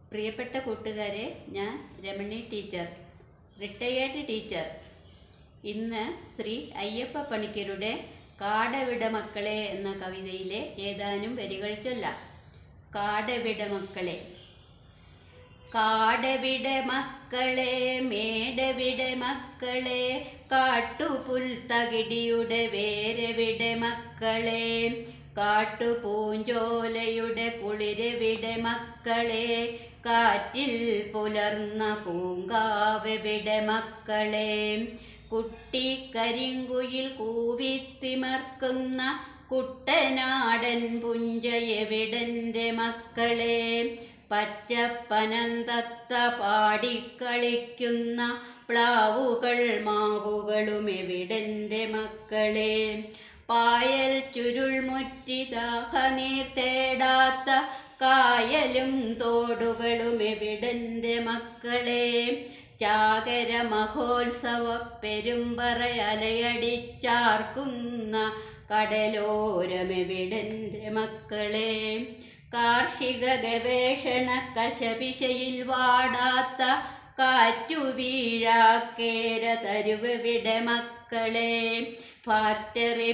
പ്രിയപ്പെട്ട കൂട്ടുകാരെ, ഞാൻ രമണി ടീച്ചർ, റിട്ടയേർഡ് ടീച്ചർ. ഇന്ന് ശ്രീ അയ്യപ്പ പണിക്കരുടെ കാടവിട മക്കളെ എന്ന കവിതയിലെ ഏതാനും വരികൾ ചൊല്ലാം. കാടവിട മക്കളെ. കാടവിട മക്കളെ, മേടവിട മക്കളെ, കാട്ടുപുൽത്തകിടിയുടെ വേരവിട മക്കളെ, കാട്ടുപൂഞ്ചോലയുടെ കുളിരവിട മക്കളെ, കാറ്റിൽ പുലർന്ന പൂങ്കാവെവിട മക്കളെ, കുട്ടിക്കരിങ്കുയിൽ കൂവിത്തിമർക്കുന്ന കുട്ടനാടൻ പുഞ്ചയെവിടൻ്റെ മക്കളെ, പച്ചപ്പനന്തത്ത പാടിക്കളിക്കുന്ന പ്ലാവുകൾ മാവുകളും എവിടൻ്റെ മക്കളെ, പായൽ ചുരുൾമുറ്റി ദാഹനീർ തേടാത്ത കായലും തോടുകളും എവിടൻ്റെ മക്കളെ, ചാകര മഹോത്സവ പെരുമ്പറയലയടിച്ചാർക്കുന്ന കടലോരമെവിടൻ്റെ മക്കളെ, കാർഷിക ഗവേഷണ കശപിശയിൽ വാടാത്ത കാറ്റു വീഴാക്കേര തരുവെവിടെ മക്കളെ, ഫാക്ടറി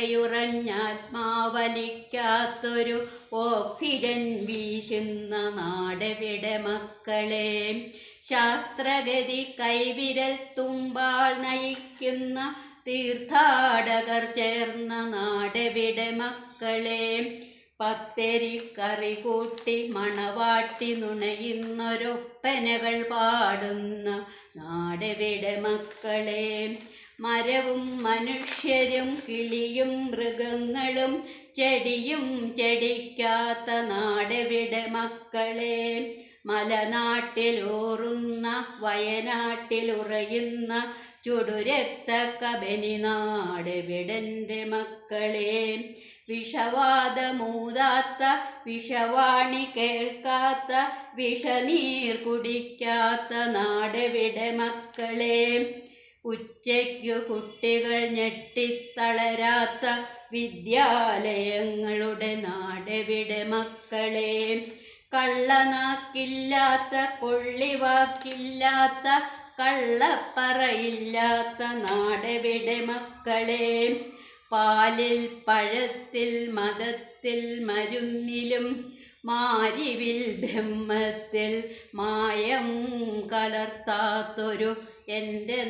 പുകയുറഞ്ഞാത്മാവലിക്കാത്തൊരു ഓക്സിജൻ വീശുന്ന നാടെവിടെ മക്കളെ, ശാസ്ത്രഗതി കൈവിരൽ തുമ്പാൽ നയിക്കുന്ന തീർത്ഥാടകർ ചേർന്ന നാടെവിടെ മക്കളെ, പത്തരിക്കറി കൂട്ടി മണവാട്ടി നുണയുന്നൊരൊപ്പനകൾ പാടുന്ന നാടെവിടെ മക്കളെ, മരവും മനുഷ്യരും കിളിയും മൃഗങ്ങളും ചെടിയും ചെടിക്കാത്ത നാടെവിടെ മക്കളെ, മലനാട്ടിലൂറുന്ന വയനാട്ടിലുറയുന്ന ചുടുരക്തകബനി നാടെവിടൻ്റെ മക്കളെ, വിഷവാദമൂതാത്ത വിഷവാണി കേൾക്കാത്ത വിഷനീർ കുടിക്കാത്ത നാടെവിടെ മക്കളെ, ഉച്ചയ്ക്കു കുട്ടികൾ ഞെട്ടിത്തളരാത്ത വിദ്യാലയങ്ങളുടെ നാടെവിടെ മക്കളെ, കള്ളനാക്കില്ലാത്ത കൊള്ളിവാക്കില്ലാത്ത കള്ളപ്പറയില്ലാത്ത നാടെവിടെ മക്കളെ, പാലിൽ പഴത്തിൽ മതത്തിൽ മരുന്നിലും മാരിവിൽ ബ്രഹ്മത്തിൽ മായം കലർത്താത്തൊരു എൻ്റെ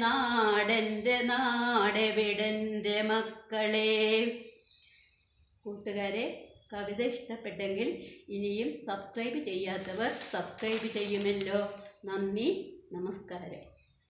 നാടെവിടൻ്റെ മക്കളെ. കൂട്ടുകാരെ, കവിത ഇഷ്ടപ്പെട്ടെങ്കിൽ ഇനിയും സബ്സ്ക്രൈബ് ചെയ്യാത്തവർ സബ്സ്ക്രൈബ് ചെയ്യുമല്ലോ. നന്ദി, നമസ്കാരം.